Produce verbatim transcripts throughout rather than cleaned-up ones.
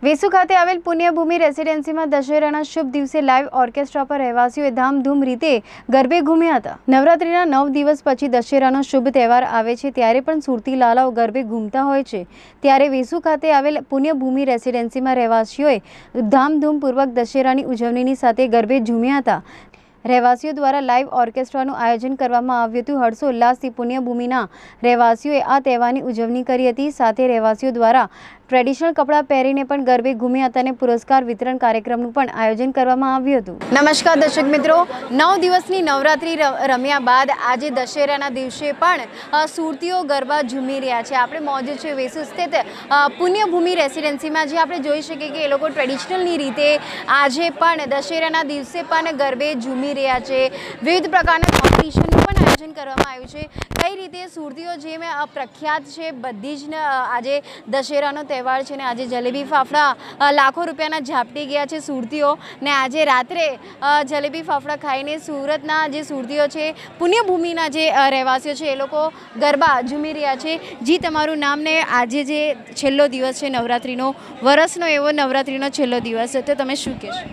વેસુ ખાતે આવેલ પુણ્યભૂમિ રેસિડેન્સીમાં દશેરાના શુભ દિવસે લાઈવ ઓર્કેસ્ટ્રા પર રહેવાસીઓએ ધામધૂમ રીતે ગરબે ઘૂમ્યા હતા। નવરાત્રિના નવ દિવસ પછી દશેરાનો શુભ તહેવાર આવે છે ત્યારે પણ સુરતી લાલાઓ ગરબે ઘૂમતા હોય છે। ત્યારે વેસુ ખાતે આવેલ પુણ્યભૂમિ રેસિડેન્સીમાં રહેવાસીઓએ ધામધૂમપૂર્વક દશેરાની ઉજવણીની સાથે ગરબે ઝૂમ્યા હતા। રહેવાસીઓ દ્વારા લાઈવ ઓર્કેસ્ટ્રાનું આયોજન કરવામાં આવ્યું હતું। હર્ષોલ્લાસથી પુણ્યભૂમિના રહેવાસીઓએ આ તહેવારની ઉજવણી કરી હતી। સાથે રહેવાસીઓ દ્વારા ટ્રેડિશનલ કપડાં પહેરીને પણ ગરબે ઘૂમ્યા હતા અને પુરસ્કાર વિતરણ કાર્યક્રમનું પણ આયોજન કરવામાં આવ્યું હતું। નમસ્કાર દર્શક મિત્રો, નવ દિવસની નવરાત્રિ રમ્યા બાદ આજે દશેરાના દિવસે પણ સુરતીઓ ગરબા ઝૂમી રહ્યા છે। આપણે મોજૂદ છે વેસુ સ્થિત પુણ્યભૂમિ રેસિડેન્સીમાં, જે આપણે જોઈ શકીએ કે એ લોકો ટ્રેડિશનલની રીતે આજે પણ દશેરાના દિવસે પણ ગરબે ઝૂમી રહ્યા છે। વિવિધ પ્રકારના કોમ્પિટિશનનું પણ આયોજન કરવામાં આવ્યું છે। કઈ રીતે સુરતીઓ જે પ્રખ્યાત છે બધી જ આજે દશેરાનો તહેવાર છે ને આજે જલેબી ફાફડા લાખો રૂપિયાના ઝાપટી ગયા છે સુરતીઓ ને આજે રાત્રે જલેબી ફાફડા ખાઈને સુરતના જે સુરતીઓ છે પુણ્યભૂમિના જે રહેવાસીઓ છે એ લોકો ગરબા ઝૂમી રહ્યા છે। જી, તમારું નામ ને આજે જે છેલ્લો દિવસ છે નવરાત્રિનો, વર્ષનો એવો નવરાત્રિનો છેલ્લો દિવસ, તો તમે શું કહેશો?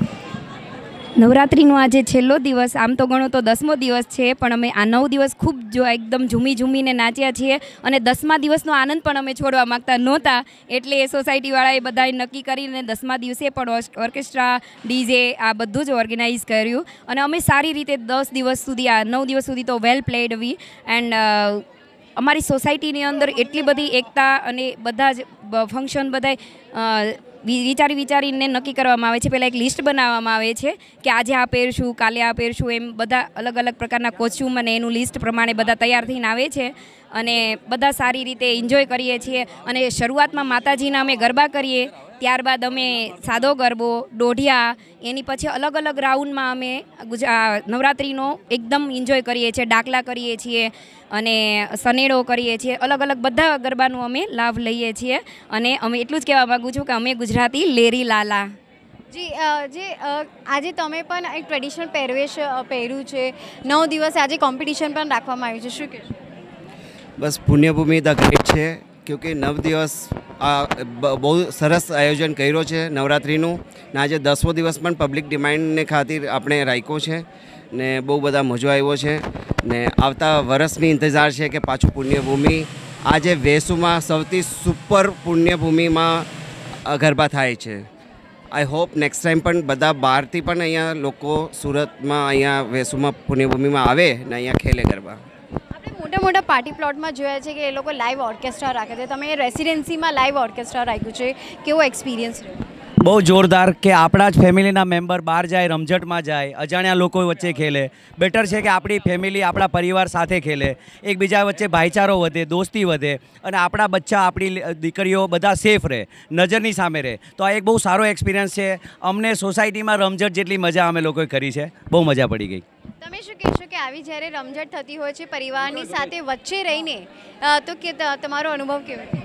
નવરાત્રિનો આજે છેલ્લો દિવસ, આમ તો ગણો તો દસમો દિવસ છે, પણ અમે આ નવ દિવસ ખૂબ જો એકદમ ઝૂમી ઝૂમીને નાચ્યા છીએ અને દસમા દિવસનો આનંદ પણ અમે છોડવા માગતા નહોતા, એટલે એ સોસાયટીવાળાએ બધાએ નક્કી કરીને દસમા દિવસે પણ ઓર્કેસ્ટ્રા, ડીજે આ બધું જ ઓર્ગેનાઇઝ કર્યું અને અમે સારી રીતે દસ દિવસ સુધી, આ નવ દિવસ સુધી તો વેલ પ્લેડ વી એન્ડ અમારી સોસાયટીની અંદર એટલી બધી એકતા અને બધા જ ફંક્શન બધાય વિચારી વિચારીને નક્કી કરવામાં આવે છે। પહેલાં એક લિસ્ટ બનાવવામાં આવે છે કે આજે આ પહેરશું, કાલે આ પહેરશું, એમ બધા અલગ અલગ પ્રકારના કોસ્ચ્યુમ અને એનું લિસ્ટ પ્રમાણે બધા તૈયાર થઈને આવે છે અને બધા સારી રીતે એન્જોય કરીએ છીએ। અને શરૂઆતમાં માતાજીના અમે ગરબા કરીએ, ત્યારબાદ અમે સાદો ગરબો, દોઢિયા, એની પછી અલગ અલગ રાઉન્ડમાં અમે નવરાત્રિનો એકદમ એન્જોય કરીએ છીએ। ડાકલા કરીએ છીએ અને સનેડો કરીએ છીએ, અલગ અલગ બધા ગરબાનું અમે લાભ લઈએ છીએ અને અમે એટલું જ કહેવા માગું છું કે અમે ગુજરાતી લેરી લાલા। જી, જે આજે તમે પણ એક ટ્રેડિશનલ પહેરવેશ પહેર્યું છે, નવ દિવસ આજે કોમ્પિટિશન પણ રાખવામાં આવ્યું છે, શું કહેશો? બસ પુણ્યભૂમિ ધ ગ્રેટ છે, ક્યોંકि નવ દિવસ આ બહુ સરસ આયોજન કર્યો છે નવરાત્રિનું ને આજે દસમો દિવસ પણ પબ્લિક ડિમાન્ડને ખાतिर આપણે રાખ્યો છે ને બહુ બધા મજો આવ્યો છે ને આવતા વર્ષની ઇંતજાર છે કે પાછું પુણ્યભૂમિ આજે વેસુમાં સૌથી સુપર પુણ્યભૂમિમાં ગરબા થાય છે। આઈ હોપ નેક્સ્ટ ટાઈમ પણ બધા બહારથી પણ અહીંયા લોકો સુરતમાં અહીંયા વેસુમાં પુણ્યભૂમિમાં આવે ને અહીંયા ખેલે ગરબા। મોટા મોટા પાર્ટી પ્લોટમાં જોયા છે કે એ લોકો લાઈવ ઓર્કેસ્ટ્રા રાખે છે, તમે રેસિડેન્સીમાં લાઈવ ઓર્કેસ્ટ્રા રાખ્યું છે, કેવો એક્સપિરિયન્સ રહ્યો? બહુ જોરદાર કે આપણા જ ફેમિલીના મેમ્બર બહાર જાય, રમઝટમાં જાય, અજાણ્યા લોકો વચ્ચે ખેલે। બેટર છે કે આપણી ફેમિલી આપણા પરિવાર સાથે ખેલે, એકબીજા વચ્ચે ભાઈચારો વધે, દોસ્તી વધે અને આપણા બચ્ચા, આપણી દીકરીઓ બધા સેફ રહે, નજરની સામે રહે। તો આ એક બહુ સારો એક્સપિરિયન્સ છે। અમને સોસાયટીમાં રમઝટ જેટલી મજા અમે લોકોએ કરી છે, બહુ મજા પડી ગઈ। તમે શું કહેશો કે આવી જ્યારે રમઝટ થતી હોય છે પરિવારની સાથે વચ્ચે રહીને, તો કે તમારો અનુભવ કેવો?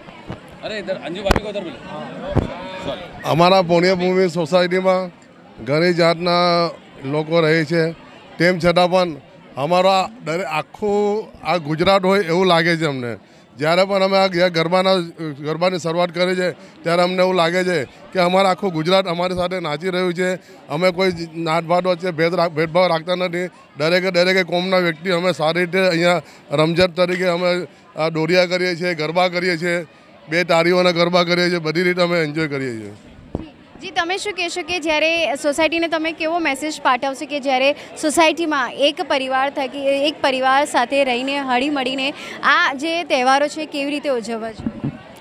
અરે ઇધર અંજુ ભાભી કો ઉધર મિલે। અમારા પુણ્યભૂમિ સોસાયટીમાં ઘણી જાતના લોકો રહે છે, તેમ છતાં પણ અમારા દરેક આખું આ ગુજરાત હોય એવું લાગે છે અમને। જ્યારે પણ અમે આ ગરબાના ગરબાની શરૂઆત કરી છે ત્યારે અમને એવું લાગે છે કે અમારા આખું ગુજરાત અમારી સાથે નાચી રહ્યું છે। અમે કોઈ નાતભાત વચ્ચે ભેદ ભેદભાવ રાખતા નથી, દરેકે દરેકે કોમના વ્યક્તિ અમે સારી રીતે અહીંયા રમઝટ તરીકે અમે દોરિયા કરીએ છીએ, ગરબા કરીએ છીએ, બે તારીઓના ગરબા કરીએ છીએ, બધી રીતે અમે એન્જોય કરીએ છીએ। જી, તમે શું કહેશો કે જ્યારે સોસાયટીને તમે કેવો મેસેજ પાઠવશો કે જ્યારે સોસાયટીમાં એક પરિવાર થકી એક પરિવાર સાથે રહીને હળી મળીને આ જે તહેવારો છે કેવી રીતે ઉજવવા છે?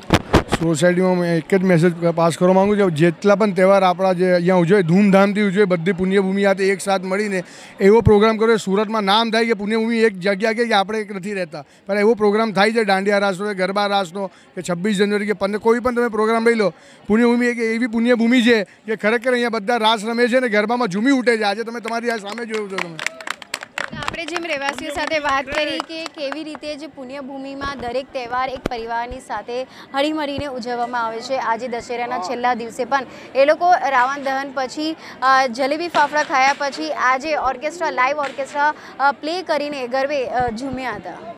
સોસાયટીમાં મેં એક જ મેસેજ પાસ કરવા માગું છું, જેટલા પણ તહેવાર આપણા જે અહીંયા ઉજવે ધૂમધામથી ઉજવે, બધી પુણ્યભૂમિ સાથે એક સાથ મળીને એવો પ્રોગ્રામ કર્યો સુરતમાં નામ થાય કે પુણ્યભૂમિ એક જગ્યા કે આપણે એક નથી રહેતા, પણ એવો પ્રોગ્રામ થાય છે દાંડિયા રાસનો, ગરબા રાસનો કે છવ્વીસ જાન્યુઆરી કે પંદર કોઈ પણ તમે પ્રોગ્રામ લઈ લો, પુણ્યભૂમિ એક એવી પુણ્યભૂમિ છે કે ખરેખર અહીંયા બધા રાસ રમે છે ને ગરબામાં ઝૂમી ઉઠે છે। આજે તમે તમારી આ સામે જોયું છો તમે। આપણે જેમ રહેવાસીઓ સાથે વાત કરી કે કેવી રીતે જે પુણ્યભૂમિમાં દરેક તહેવાર એક પરિવારની સાથે હળીમળીને ઉજવવામાં આવે છે। આજે દશેરાના છેલ્લા દિવસે પણ એ લોકો રાવણ દહન પછી જલેબી ફાફડા ખાયા પછી આજે ઓર્કેસ્ટ્રા, લાઈવ ઓર્કેસ્ટ્રા પ્લે કરીને ગરબે ઝૂમ્યા હતા।